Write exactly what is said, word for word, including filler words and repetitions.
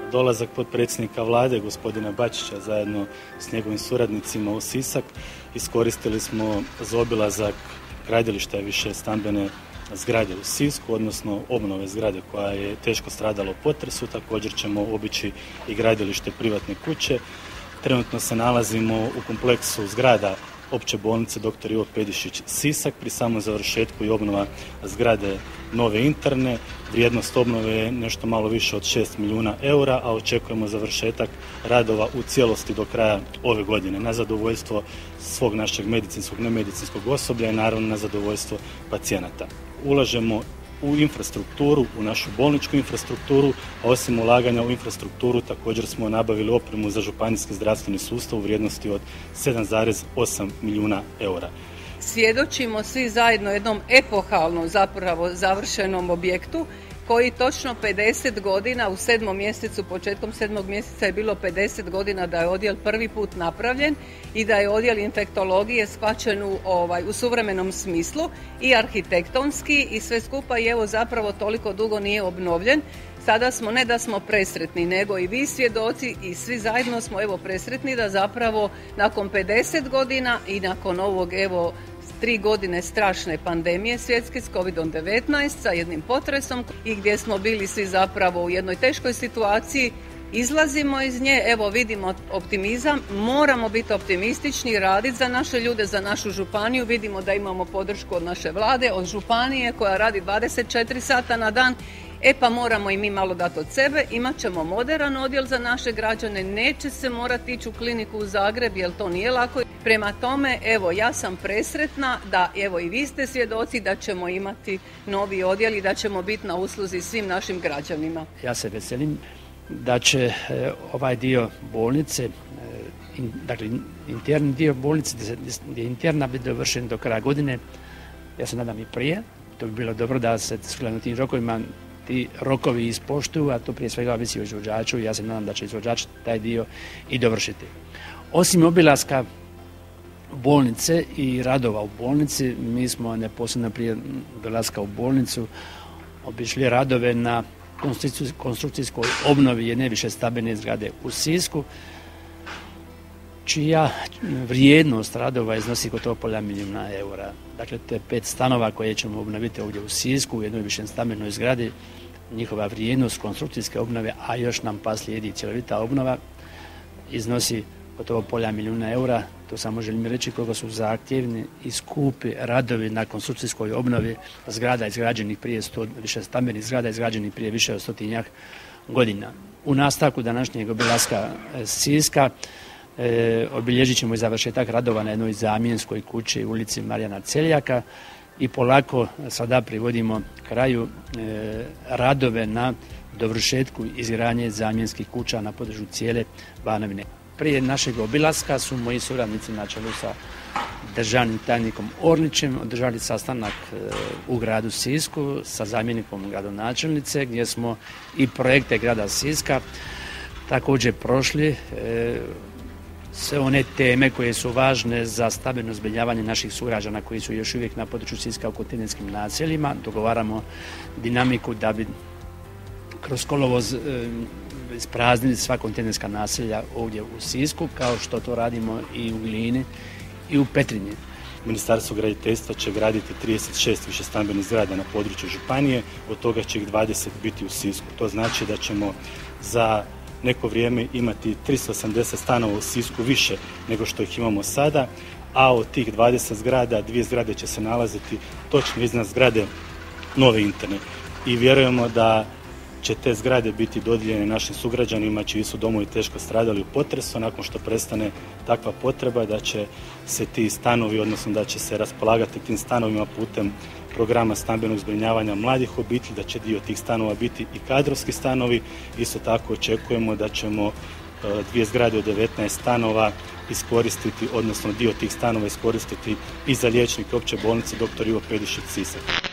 dolazak potpredsjednika vlade gospodina Bačića zajedno s njegovim suradnicima u Sisak iskoristili smo za obilazak gradilišta više stambene zgrade u Sisku, odnosno obnove zgrade koja je teško stradala u potresu. Također ćemo obići i gradilište privatne kuće. Trenutno se nalazimo u kompleksu zgrada Opće bolnice doktor Ivo Pedišić Sisak pri samom završetku i obnova zgrade nove interne. Vrijednost obnove je nešto malo više od šest milijuna eura, a očekujemo završetak radova u cijelosti do kraja ove godine. Na zadovoljstvo svog našeg medicinskog, nemedicinskog osoblja i naravno na zadovoljstvo pacijenata. Ulažemo u infrastrukturu, u našu bolničku infrastrukturu, a osim ulaganja u infrastrukturu također smo nabavili opremu za županijski zdravstveni sustav u vrijednosti od sedam zarez osam milijuna eura. Svjedočimo svi zajedno jednom epohalnom zapravo završenom objektu koji točno pedeset godina u sedmom mjesecu, početkom sedmog mjeseca je bilo pedeset godina da je odjel prvi put napravljen i da je odjel infektologije shvaćen u, ovaj, u suvremenom smislu i arhitektonski i sve skupa i evo zapravo toliko dugo nije obnovljen. Sada smo, ne da smo presretni, nego i vi svjedoci i svi zajedno smo evo presretni da zapravo nakon pedeset godina i nakon ovog evo tri godine strašne pandemije svjetske s kovid devetnaest sa jednim potresom i gdje smo bili svi zapravo u jednoj teškoj situaciji, izlazimo iz nje, evo vidimo optimizam, moramo biti optimistični, raditi za naše ljude, za našu županiju, vidimo da imamo podršku od naše vlade, od županije koja radi dvadeset četiri sata na dan. E pa moramo i mi malo dati od sebe, imat ćemo moderan odjel za naše građane, neće se morati ići u kliniku u Zagreb jer to nije lako. Prema tome, evo ja sam presretna da evo i vi ste svjedoci da ćemo imati novi odjel i da ćemo biti na usluzi svim našim građanima. Ja se veselim da će e, ovaj dio bolnice, e, in, dakle interni dio bolnice gdje je interna biti dovršen do kraja godine, ja se nadam i prije, to bi bilo dobro da se skladno tim rokovima ti rokovi ispoštuju, a to prije svega ovisi o izvođaču i ja se nadam da će izvođač taj dio i dovršiti. Osim obilaska bolnice i radova u bolnici, mi smo neposredno prije dolaska u bolnicu obišli radove na konstrukcijskoj obnovi jedne više stambene zgrade u Sisku, čija vrijednost radova iznosi gotovo pola milijuna eura. Dakle, te pet stanova koje ćemo obnoviti ovdje u Sisku u jednoj više stambenoj zgradi, njihova vrijednost konstrukcijske obnove, a još nam pa slijedi cjelovita obnova, iznosi gotovo pola milijuna eura. To samo želim reći koliko su zahtjevni i skupi radovi na konstrukcijskoj obnovi zgrada izgrađenih prije sto, više stambenih zgrada izgrađenih prije više od stotinjak godina. U nastavku današnjeg obilaska Siska E, obilježit ćemo i završetak radova na jednoj zamjenskoj kući u ulici Marijana Celjaka i polako sada privodimo kraju e, radove na dovršetku izgradnje zamjenskih kuća na području cijele Banovine. Prije našeg obilaska su moji suradnici na čelu sa državnim tajnikom Ornićem održali sastanak e, u gradu Sisku sa zamjenikom gradonačelnice gdje smo i projekte grada Siska također prošli, e, sve one teme koje su važne za stabilno zbrinjavanje naših sugrađana koji su još uvijek na području Siska u kontejnerskim naseljima. Dogovaramo dinamiku da bi kroz kolovoz e, ispraznili sva kontejnerska naselja ovdje u Sisku, kao što to radimo i u Glini i u Petrinji. Ministarstvo graditeljstva će graditi trideset šest višestambenih zgrada na području županije, od toga će ih dvadeset biti u Sisku. To znači da ćemo za neko vrijeme imati tristo osamdeset stanova u Sisku više nego što ih imamo sada, a od tih dvadeset zgrada, dvije zgrade će se nalaziti točno iznad zgrade nove interne. I vjerujemo da će te zgrade biti dodijeljene našim sugrađanima čiji su domovi teško stradali u potresu, nakon što prestane takva potreba da će se ti stanovi, odnosno da će se raspolagati tim stanovima putem programa stambenog zbrinjavanja mladih obitelji, da će dio tih stanova biti i kadrovski stanovi. Isto tako očekujemo da ćemo dvije zgrade od devetnaest stanova iskoristiti, odnosno dio tih stanova iskoristiti i za liječnike Opće bolnice doktor Ivo Pedišić Sisak.